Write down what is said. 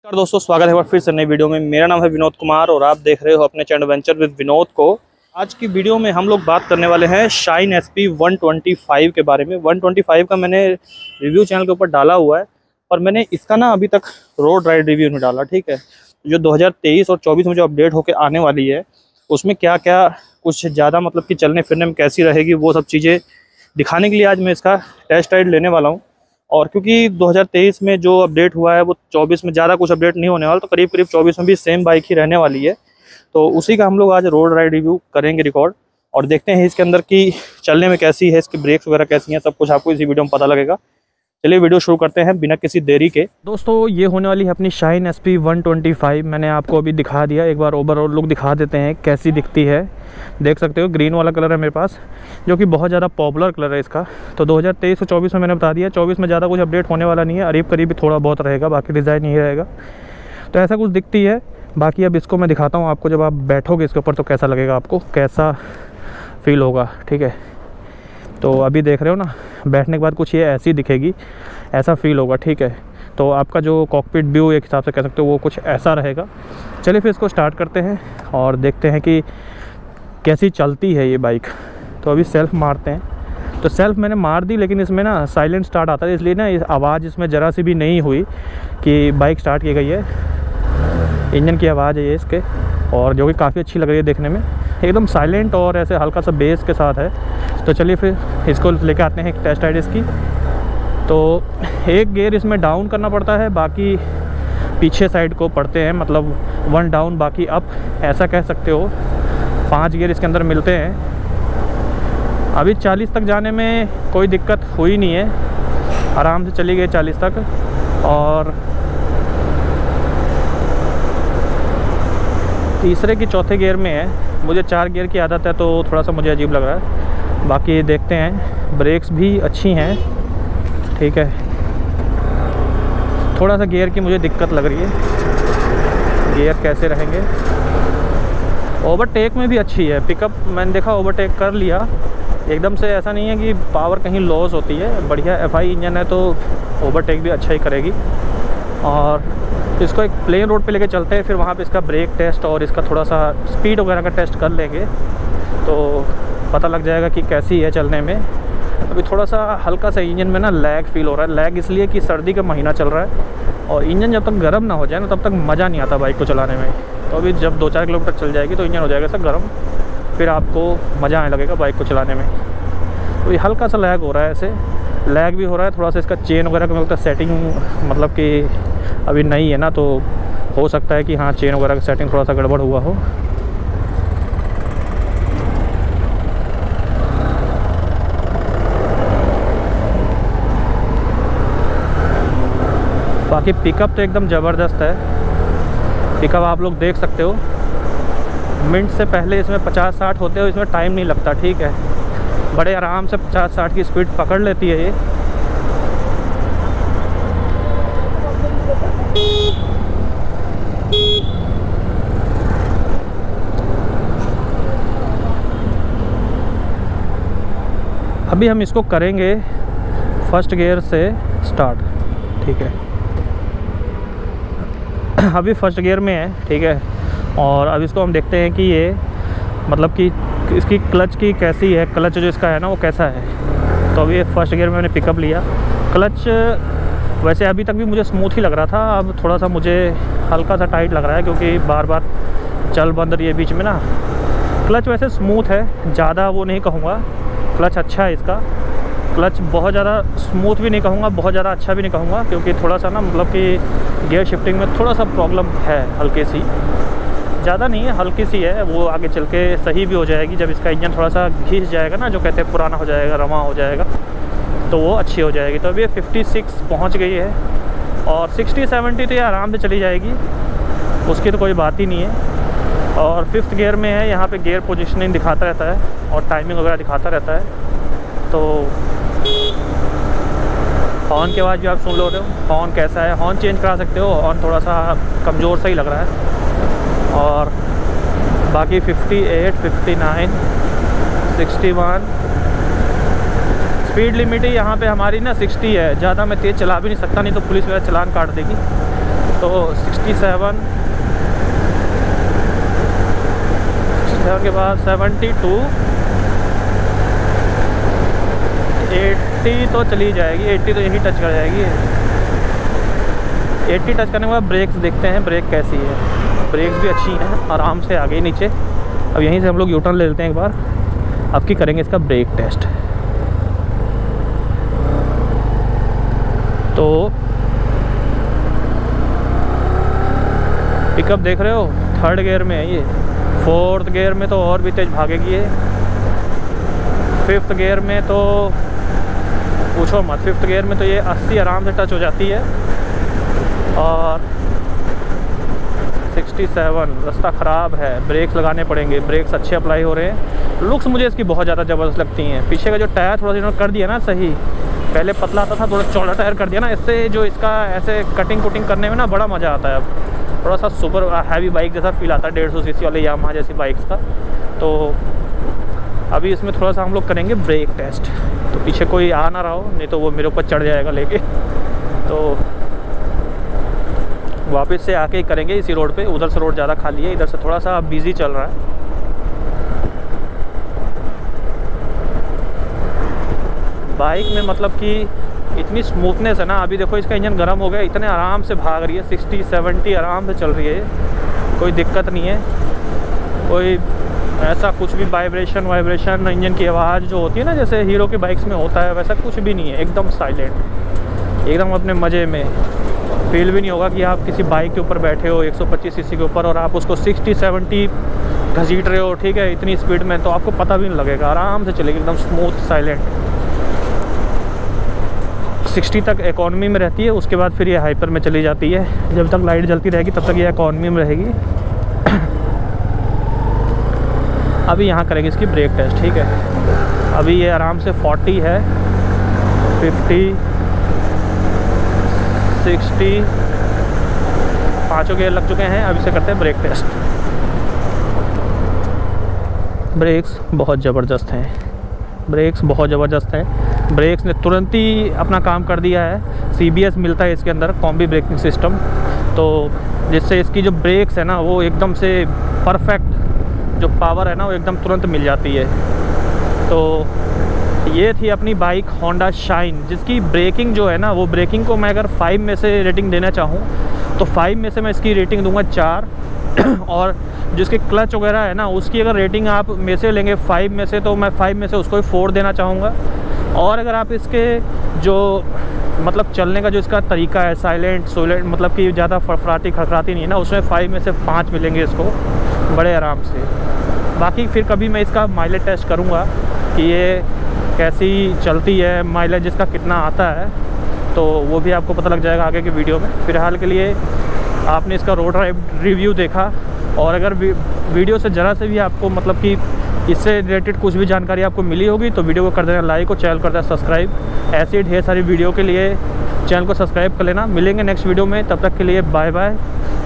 नमस्कार दोस्तों, स्वागत है एक बार फिर से नई वीडियो में। मेरा नाम है विनोद कुमार और आप देख रहे हो अपने चैनल वेंचर विद विनोद को। आज की वीडियो में हम लोग बात करने वाले हैं शाइन एसपी 125 के बारे में। 125 का मैंने रिव्यू चैनल के ऊपर डाला हुआ है और मैंने इसका ना अभी तक रोड राइड रिव्यू नहीं डाला। ठीक है, जो 2023 और 24 में जो अपडेट होकर आने वाली है उसमें क्या क्या कुछ ज़्यादा मतलब कि चलने फिरने में कैसी रहेगी वो सब चीज़ें दिखाने के लिए आज मैं इसका टेस्ट राइड लेने वाला हूँ। और क्योंकि 2023 में जो अपडेट हुआ है वो 24 में ज़्यादा कुछ अपडेट नहीं होने वाला, तो करीब 24 में भी सेम बाइक ही रहने वाली है। तो उसी का हम लोग आज रोड राइड रिव्यू करेंगे रिकॉर्ड और देखते हैं इसके अंदर की चलने में कैसी है, इसकी ब्रेक्स वगैरह कैसी हैं, सब कुछ आपको इसी वीडियो में पता लगेगा। चलिए वीडियो शुरू करते हैं बिना किसी देरी के। दोस्तों ये होने वाली है अपनी शाइन एसपी 125। मैंने आपको अभी दिखा दिया, एक बार ओवरऑल लुक दिखा देते हैं कैसी दिखती है। देख सकते हो ग्रीन वाला कलर है मेरे पास, जो कि बहुत ज़्यादा पॉपुलर कलर है इसका। तो 2023 और 24 में मैंने बता दिया, 24 में ज़्यादा कुछ अपडेट होने वाला नहीं है, करीब करीब थोड़ा बहुत रहेगा, बाकी डिज़ाइन नहीं रहेगा। तो ऐसा कुछ दिखती है। बाकी अब इसको मैं दिखाता हूँ आपको, जब आप बैठोगे इसके ऊपर तो कैसा लगेगा, आपको कैसा फील होगा। ठीक है, तो अभी देख रहे हो ना, बैठने के बाद कुछ ये ऐसी दिखेगी, ऐसा फील होगा। ठीक है, तो आपका जो कॉकपिट व्यू एक हिसाब से कह सकते हो वो कुछ ऐसा रहेगा। चलिए फिर इसको स्टार्ट करते हैं और देखते हैं कि कैसी चलती है ये बाइक। तो अभी सेल्फ मारते हैं। तो सेल्फ मैंने मार दी, लेकिन इसमें ना साइलेंट स्टार्ट आता है, इसलिए ना इस आवाज़ इसमें ज़रा सी भी नहीं हुई कि बाइक स्टार्ट की गई है। इंजन की आवाज़ है ये इसके, और जो कि काफ़ी अच्छी लग रही है देखने में, एकदम साइलेंट और ऐसे हल्का सा बेस के साथ है। तो चलिए फिर इसको लेके आते हैं एक टेस्ट राइड इसकी। तो एक गियर इसमें डाउन करना पड़ता है, बाकी पीछे साइड को पड़ते हैं, मतलब 1 डाउन बाकी अप, ऐसा कह सकते हो। 5 गियर इसके अंदर मिलते हैं। अभी 40 तक जाने में कोई दिक्कत हुई नहीं है, आराम से चली गई 40 तक। और तीसरे की चौथे गियर में है, मुझे 4 गियर की आदत है तो थोड़ा सा मुझे अजीब लग रहा है। बाकी देखते हैं, ब्रेक्स भी अच्छी हैं। ठीक है, थोड़ा सा गियर की मुझे दिक्कत लग रही है, गियर कैसे रहेंगे। ओवरटेक में भी अच्छी है, पिकअप मैंने देखा ओवरटेक कर लिया एकदम से, ऐसा नहीं है कि पावर कहीं लॉस होती है। बढ़िया एफआई इंजन है तो ओवरटेक भी अच्छा ही करेगी। और इसको एक प्लेन रोड पे लेके चलते हैं, फिर वहाँ पे इसका ब्रेक टेस्ट और इसका थोड़ा सा स्पीड वगैरह का टेस्ट कर लेंगे, तो पता लग जाएगा कि कैसी है चलने में। अभी थोड़ा सा हल्का सा इंजन में ना लैग फील हो रहा है। लैग इसलिए कि सर्दी का महीना चल रहा है और इंजन जब तक गर्म ना हो जाए ना तब तक मज़ा नहीं आता बाइक को चलाने में। तो अभी जब 2-4 किलोमीटर चल जाएगी तो इंजन हो जाएगा सब गर्म, फिर आपको मज़ा आने लगेगा बाइक को चलाने में। तो ये हल्का सा लैग हो रहा है, ऐसे लैग भी हो रहा है थोड़ा सा। इसका चेन वगैरह का मतलब सेटिंग मतलब कि अभी नहीं है ना, तो हो सकता है कि हाँ चेन वगैरह का सेटिंग थोड़ा सा गड़बड़ हुआ हो। बाकी पिकअप तो एकदम ज़बरदस्त है। पिकअप आप लोग देख सकते हो, मिनट से पहले इसमें 50-60 होते हो, इसमें टाइम नहीं लगता। ठीक है, बड़े आराम से 50-60 की स्पीड पकड़ लेती है ये। अभी हम इसको करेंगे फर्स्ट गियर से स्टार्ट। ठीक है, अभी फर्स्ट गियर में है। ठीक है, और अब इसको हम देखते हैं कि ये मतलब कि इसकी क्लच की कैसी है, क्लच जो इसका है ना वो कैसा है। तो अभी फर्स्ट गियर में मैंने पिकअप लिया। क्लच वैसे अभी तक भी मुझे स्मूथ ही लग रहा था, अब थोड़ा सा मुझे हल्का सा टाइट लग रहा है, क्योंकि बार बार चल बंद रही है बीच में ना। क्लच वैसे स्मूथ है, ज़्यादा वो नहीं कहूँगा, क्लच अच्छा है इसका। क्लच बहुत ज़्यादा स्मूथ भी नहीं कहूँगा, बहुत ज़्यादा अच्छा भी नहीं कहूँगा, क्योंकि थोड़ा सा ना मतलब कि गियर शिफ्टिंग में थोड़ा सा प्रॉब्लम है, हल्की सी, ज़्यादा नहीं है, हल्की सी है। वो आगे चल के सही भी हो जाएगी जब इसका इंजन थोड़ा सा घिस जाएगा ना, जो कहते हैं पुराना हो जाएगा, रवा हो जाएगा, तो वो अच्छी हो जाएगी। तो अभी ये 56 पहुँच गई है और 60-70 तो ये आराम से चली जाएगी, उसकी तो कोई बात ही नहीं है। और 5th गियर में है, यहाँ पे गियर पोजीशनिंग दिखाता रहता है और टाइमिंग वगैरह दिखाता रहता है। तो हॉर्न की आवाज़ भी आप सुन लो रहे हो, हॉर्न कैसा है, हॉर्न चेंज करा सकते हो, हॉर्न थोड़ा सा कमज़ोर सा ही लग रहा है। और बाकी 58, 59, 61 स्पीड लिमिट ही यहाँ पे हमारी ना 60 है। ज़्यादा मैं तेज़ चला भी नहीं सकता, नहीं तो पुलिस मेरा चालान काट देगी। तो 67 के बाद 72 80 तो चली जाएगी, 80 तो यही टच कर जाएगी। 80 टच करने के बाद ब्रेक्स देखते हैं, ब्रेक कैसी है। ब्रेक्स भी अच्छी हैं, आराम से आ गई नीचे। अब यहीं से हम लोग यूटर्न ले लेते हैं एक बार, अब की करेंगे इसका ब्रेक टेस्ट। तो पिकअप देख रहे हो, 3rd गियर में है ये। 4th गियर में तो और भी तेज़ भागेगी ये। 5th गियर में तो पूछो मत, 5th गियर में तो ये 80 आराम से टच हो जाती है। और 67 रास्ता ख़राब है, ब्रेक्स लगाने पड़ेंगे। ब्रेक्स अच्छे अप्लाई हो रहे हैं। लुक्स मुझे इसकी बहुत ज़्यादा ज़बरदस्त लगती हैं। पीछे का जो टायर थोड़ा सा इन्होंने कर दिया ना सही, पहले पतला आता था, थोड़ा चौड़ा टायर कर दिया ना, इससे जो इसका ऐसे कटिंग कुटिंग करने में ना बड़ा मज़ा आता है। अब थोड़ा सा सुपर हैवी बाइक जैसा फील आता है 150 सीसी वाले यामाहा जैसी बाइक्स का। तो अभी इसमें थोड़ा सा हम लोग करेंगे ब्रेक टेस्ट। तो पीछे कोई आ ना रहा हो, नहीं तो वो मेरे ऊपर चढ़ जाएगा लेके। तो वापस से आके ही करेंगे इसी रोड पे। उधर से रोड ज़्यादा खाली है, इधर से थोड़ा सा बिजी चल रहा है। बाइक में मतलब कि इतनी स्मूथनेस है ना। अभी देखो इसका इंजन गर्म हो गया, इतने आराम से भाग रही है, 60-70 आराम से चल रही है, कोई दिक्कत नहीं है। कोई ऐसा कुछ भी वाइब्रेशन इंजन की आवाज़ जो होती है ना जैसे हीरो की बाइक्स में होता है, वैसा कुछ भी नहीं है। एकदम साइलेंट, एकदम अपने मज़े में। फील भी नहीं होगा कि आप किसी बाइक के ऊपर बैठे हो 125 सीसी के ऊपर और आप उसको 60-70 घसीट रहे हो, ठीक है, इतनी स्पीड में, तो आपको पता भी नहीं लगेगा। आराम से चलेगी, एकदम स्मूथ साइलेंट। 60 तक इकॉनमी में रहती है, उसके बाद फिर ये हाइपर में चली जाती है। जब तक लाइट जलती रहेगी तब तक ये इकॉनमी में रहेगी। अभी यहाँ करेंगे इसकी ब्रेक टेस्ट, ठीक है। अभी ये आराम से 40 है, 50, 60, 5 गियर लग चुके हैं। अभी से करते हैं ब्रेक टेस्ट। ब्रेक्स बहुत ज़बरदस्त हैं, ब्रेक्स बहुत ज़बरदस्त है। ब्रेक्स ने तुरंत ही अपना काम कर दिया है। CBS मिलता है इसके अंदर, कॉम्बी ब्रेकिंग सिस्टम, तो जिससे इसकी जो ब्रेक्स है ना वो एकदम से परफेक्ट, जो पावर है ना वो एकदम तुरंत मिल जाती है। तो ये थी अपनी बाइक होंडा शाइन, जिसकी ब्रेकिंग जो है ना, वो ब्रेकिंग को मैं अगर 5 में से रेटिंग देना चाहूँ तो 5 में से मैं इसकी रेटिंग दूंगा 4। और जिसके क्लच वगैरह है ना, उसकी अगर रेटिंग आप में से लेंगे 5 में से, तो मैं 5 में से उसको 4 देना चाहूँगा। और अगर आप इसके जो मतलब चलने का जो इसका तरीका है, साइलेंट मतलब कि ज़्यादा फड़फड़ाती खड़खड़ाती नहीं है ना, उसमें 5 में से 5 मिलेंगे इसको बड़े आराम से। बाकी फिर कभी मैं इसका माइलेज टेस्ट करूँगा कि ये कैसी चलती है, माइलेज इसका कितना आता है, तो वो भी आपको पता लग जाएगा आगे की वीडियो में। फ़िलहाल के लिए आपने इसका रोड ड्राइव रिव्यू देखा, और अगर वीडियो से ज़रा से भी आपको मतलब कि इससे रिलेटेड कुछ भी जानकारी आपको मिली होगी तो वीडियो को कर देना लाइक और चैनल कर देना सब्सक्राइब। ऐसी ढेर सारी वीडियो के लिए चैनल को सब्सक्राइब कर लेना। मिलेंगे नेक्स्ट वीडियो में, तब तक के लिए बाय बाय।